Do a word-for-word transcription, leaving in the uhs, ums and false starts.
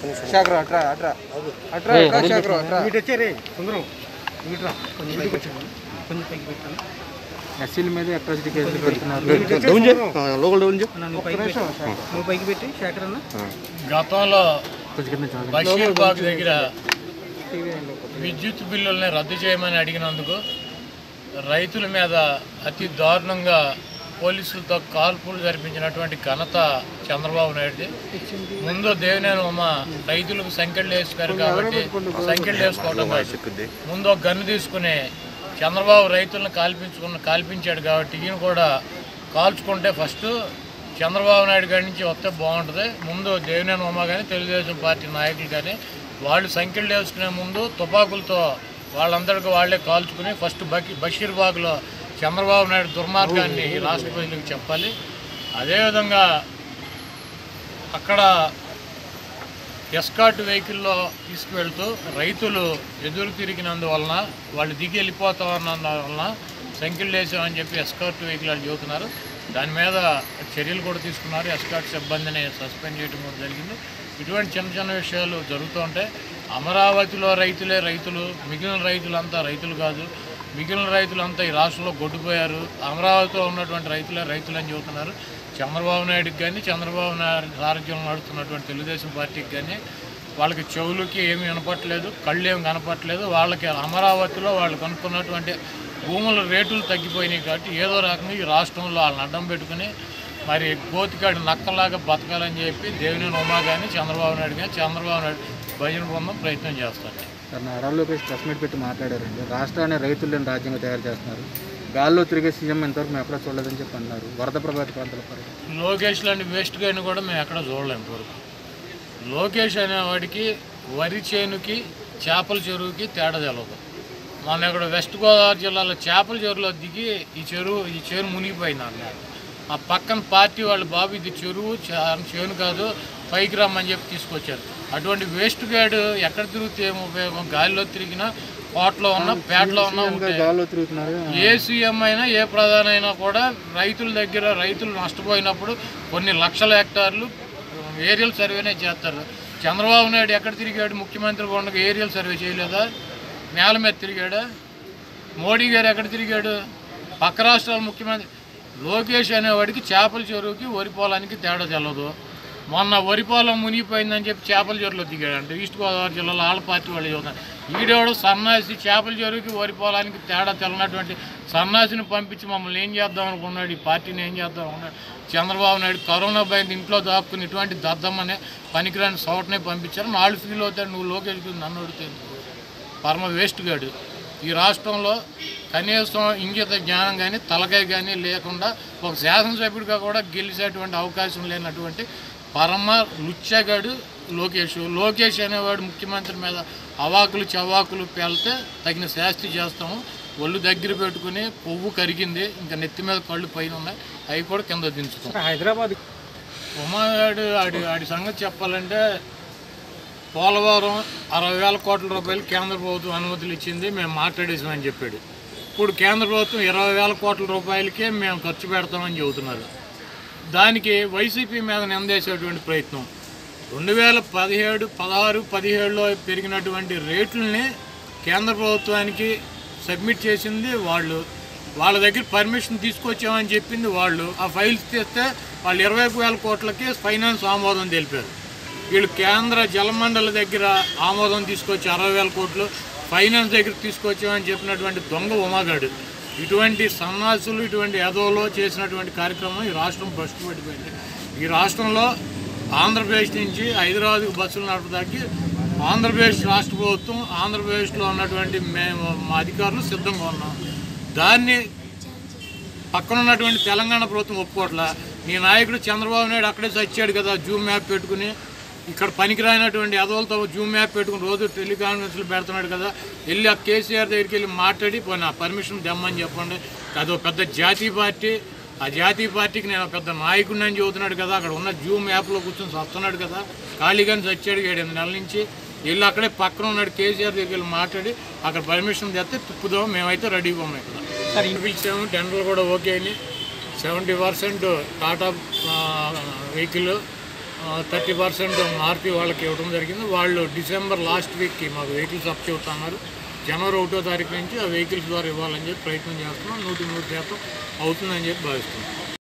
శాఖరు అట్రా అట్రా అట్రా అట్రా శాఖరు అట్రా ఇటు వచ్చారే సుందరం ఇట్రా కొంచెం పైకి వచ్చాను కొంచెం పైకి పెట్టాను ఎస్సీల మీద అట్రాసిటీ కేసులు పెడుతున్నారు. నువ్వు పైకి పెట్టి నువ్వు పైకి పెట్టి శేఖర్ అన్న గతంలో బషీర్బాగ్ దగ్గర విద్యుత్ బిల్లుల్ని రద్దు చేయమని అడిగినందుకు రైతుల మీద అతి దారుణంగా పోలీసులతో కాల్పులు జరిపించినటువంటి ఘనత చంద్రబాబు నాయుడుది. ముందు దేవినేని ఉమ రైతులకు సంఖ్యలు వేసుకారు కాబట్టి సంఖ్యలు వేసుకోవడం ముందు ఒక గన్ను తీసుకుని చంద్రబాబు రైతులను కాల్పించుకున్న కాల్పించాడు కాబట్టి ఈయన కూడా కాల్చుకుంటే ఫస్ట్ చంద్రబాబు నాయుడు గారి నుంచి వస్తే బాగుంటుంది. ముందు దేవినేని ఉమ కానీ తెలుగుదేశం పార్టీ నాయకులు కానీ వాళ్ళు సంఖ్యలు వేసుకునే ముందు తుపాకులతో వాళ్ళందరికీ వాళ్ళే కాల్చుకుని ఫస్ట్ బకి బషీర్బాగ్లో చంద్రబాబు నాయుడు దుర్మార్గాన్ని రాష్ట్ర ప్రజలకు చెప్పాలి. అదేవిధంగా అక్కడ ఎస్కాట్ వెహికల్లో తీసుకువెళ్తూ రైతులు ఎదురు తిరిగినందువలన వాళ్ళు దిగి వెళ్ళిపోతామన్నందువలన సంఖ్యలు వేసామని చెప్పి ఎస్కాట్ వెహికల్ వాళ్ళు చెబుతున్నారు. దాని మీద చర్యలు కూడా తీసుకున్నారు. ఎస్కాట్ సిబ్బందిని సస్పెండ్ చేయడం కూడా జరిగింది. ఇటువంటి చిన్న చిన్న విషయాలు జరుగుతూ ఉంటాయి. అమరావతిలో రైతులే రైతులు, మిగిలిన రైతులంతా రైతులు కాదు. మిగిలిన రైతులంతా ఈ రాష్ట్రంలో గొడ్డుపోయారు. అమరావతిలో ఉన్నటువంటి రైతులే రైతులు అని చెబుతున్నారు. చంద్రబాబు నాయుడుకి కానీ చంద్రబాబు నాయుడు సారథ్యం నడుస్తున్నటువంటి తెలుగుదేశం పార్టీకి కానీ వాళ్ళకి చెవులకి ఏమీ వినపట్లేదు, కళ్ళు ఏమి కనపట్లేదు. వాళ్ళకి అమరావతిలో వాళ్ళు కనుక్కున్నటువంటి భూముల రేటులు తగ్గిపోయినాయి కాబట్టి ఏదో రకంగా ఈ రాష్ట్రంలో వాళ్ళని అడ్డం పెట్టుకుని మరి కోతికాడి నక్కలాగా బతకాలని చెప్పి దేవినేని ఉమా కానీ చంద్రబాబు నాయుడు కానీ చంద్రబాబు నాయుడు భజన బృందం ప్రయత్నం చేస్తారు. Sir Nara Lokesh press meet పెట్టి మాట్లాడారండి. రాష్ట్రాన్ని రైతులను రాజ్యంగా తయారు చేస్తున్నారు. గాల్లో తిరిగే సీఎం ఎంతవరకు మేము ఎక్కడ చూడలేదని చెప్పి అన్నారు. వరద ప్రభావిత ప్రాంతాల పరిస్థితి లోకేష్ లాంటి వేస్ట్ గాని కూడా మేము ఎక్కడ చూడలేము ఇంతవరకు. లోకేష్ అనేవాడికి వరి చేనుకి చేపల చెరువుకి తేడా తెలవదు. మన ఇక్కడ వెస్ట్ గోదావరి జిల్లాలో చేపల చెరువులో దిగి ఈ చెరువు ఈ చెరువు మునిగిపోయింది అన్నారు. ఆ పక్కన పార్టీ వాళ్ళు బాబు ఇది చెరువు చేను కాదు పైకి రమ్మని చెప్పి తీసుకొచ్చారు. అటువంటి వేస్ట్ గాడు ఎక్కడ తిరిగితే ఏం ఉపయోగం? గాలిలో తిరిగినా కోటలో ఉన్నా పేటలో ఉన్నా ఏ సీఎం అయినా ఏ ప్రధాని అయినా కూడా రైతుల దగ్గర రైతులు నష్టపోయినప్పుడు కొన్ని లక్షల హెక్టార్లు ఏరియల్ సర్వేనే చేస్తారు. చంద్రబాబు నాయుడు ఎక్కడ తిరిగాడు? ముఖ్యమంత్రి ఉండగా ఏరియల్ సర్వే చేయలేదా? నేల మీద తిరిగాడా? మోడీ గారు ఎక్కడ తిరిగాడు? పక్క రాష్ట్రాల ముఖ్యమంత్రి లోకేష్ అనేవాడికి చేపల చెరువుకి వరి పొలానికి తేడా తెలదు. మొన్న వరి పొలం మునిగిపోయిందని చెప్పి చేపల చెరువులో దిగాడు. అంటే ఈస్ట్ గోదావరి జిల్లాలో ఆళ్ళ పార్టీ వాళ్ళు చెబుతారు. ఈడేవాడు సన్నాసి చేపల చెరువుకి వరి పొలానికి తేడా తెలనటువంటి సన్నాసిని పంపించి మమ్మల్ని ఏం చేద్దాం అనుకున్నాడు, ఈ పార్టీని ఏం చేద్దాం అనుకున్నాడు. చంద్రబాబు నాయుడు కరోనా భయం ఇంట్లో దాక్కుని ఇటువంటి దద్దమ్మనే పనికిరాని సోటనే పంపించారు. నాలుగు ఫీల్ అవుతాడు. నువ్వు లోకేష్కి నన్ను అడిగితే పరమ వేస్ట్ గాడు. ఈ రాష్ట్రంలో కనీసం ఇంగిత జ్ఞానం కానీ తలకాయ కానీ లేకుండా ఒక శాసనసభ్యుడిగా కూడా గెలిచేటువంటి అవకాశం లేనటువంటి పరమ లుచ్చగాడు లోకేష్. లోకేష్ అనేవాడు ముఖ్యమంత్రి మీద అవాకులు చవాకులు పేలితే తగిన శాస్తి చేస్తాము. ఒళ్ళు దగ్గర పెట్టుకుని కొవ్వు కరిగింది, ఇంకా నెత్తి మీద కళ్ళు పైన ఉన్నాయి, అవి కూడా కింద దించుతాం. హైదరాబాద్ ఉమాగాడు ఆడి ఆడి సంగతి చెప్పాలంటే పోలవరం అరవై వేల కోట్ల రూపాయలు కేంద్ర ప్రభుత్వం అనుమతులు ఇచ్చింది, మేము మాట్లాడేసామని చెప్పాడు. ఇప్పుడు కేంద్ర ప్రభుత్వం ఇరవై వేల కోట్ల రూపాయలకే మేము ఖర్చు పెడతామని చెబుతున్నారు. దానికి వైసీపీ మీద నిందేసేటువంటి ప్రయత్నం. రెండు వేల పదిహేడు పదహారు పదిహేడులో పెరిగినటువంటి రేట్లని కేంద్ర ప్రభుత్వానికి సబ్మిట్ చేసింది వాళ్ళు. వాళ్ళ దగ్గర పర్మిషన్ తీసుకొచ్చామని చెప్పింది వాళ్ళు. ఆ ఫైల్స్ తీస్తే వాళ్ళు ఇరవై వేల కోట్లకి ఫైనాన్స్ ఆమోదం తెలిపారు. వీళ్ళు కేంద్ర జలమండలి దగ్గర ఆమోదం తీసుకొచ్చి అరవై వేల కోట్లు ఫైనాన్స్ దగ్గర తీసుకొచ్చామని చెప్పినటువంటి దొంగ ఉమాగాడు. ఇటువంటి సన్నాసులు ఇటువంటి ఎదవలో చేసినటువంటి కార్యక్రమం ఈ రాష్ట్రం భ్రష్టు పడిపోయింది. ఈ రాష్ట్రంలో ఆంధ్రప్రదేశ్ నుంచి హైదరాబాద్కు బస్సులు నడపడానికి ఆంధ్రప్రదేశ్ రాష్ట్ర ప్రభుత్వం ఆంధ్రప్రదేశ్లో ఉన్నటువంటి మేము మా అధికారులు సిద్ధంగా ఉన్నాం. దాన్ని పక్కన ఉన్నటువంటి తెలంగాణ ప్రభుత్వం ఒప్పుకోవట్లా. నీ నాయకుడు చంద్రబాబు నాయుడు అక్కడే చచ్చాడు కదా జూమ్ యాప్ పెట్టుకుని, ఇక్కడ పనికిరానటువంటి అదవులతో జూమ్ యాప్ పెట్టుకుని రోజు టెలికాన్ఫరెన్స్లు పెడుతున్నాడు కదా. వెళ్ళి ఆ కేసీఆర్ దగ్గరికి వెళ్ళి మాట్లాడి పోయినా పర్మిషన్ దమ్మని చెప్పండి. అదో పెద్ద జాతీయ పార్టీ, ఆ జాతీయ పార్టీకి నేను పెద్ద నాయకుడిని అని చెబుతున్నాడు కదా. అక్కడ ఉన్న జూమ్ యాప్లో కూర్చొని వస్తున్నాడు కదా, ఖాళీగానే చచ్చాడు ఏడెనిమిది నెలల నుంచి. వెళ్ళి అక్కడే పక్కన ఉన్నాడు కేసీఆర్ దగ్గరికి వెళ్ళి మాట్లాడి అక్కడ పర్మిషన్ తెస్తే తిప్పుదాం, మేమైతే రెడీగా ఉన్నాం. ఇక్కడ సరే పిలిచాము, టెండర్లు కూడా ఓకే అని seventy percent Tata vehicle thirty percent RP వాళ్ళకి ఇవ్వడం జరిగింది. వాళ్ళు డిసెంబర్ లాస్ట్ వీక్కి మాకు వెహికల్స్ అప్ చెబుతున్నారు. జనవరి ఒకటో తారీఖు నుంచి ఆ వెహికల్స్ ద్వారా ఇవ్వాలని చెప్పి ప్రయత్నం చేస్తున్నాం. నూటి నూరు శాతం అవుతుందని చెప్పి భావిస్తున్నాం.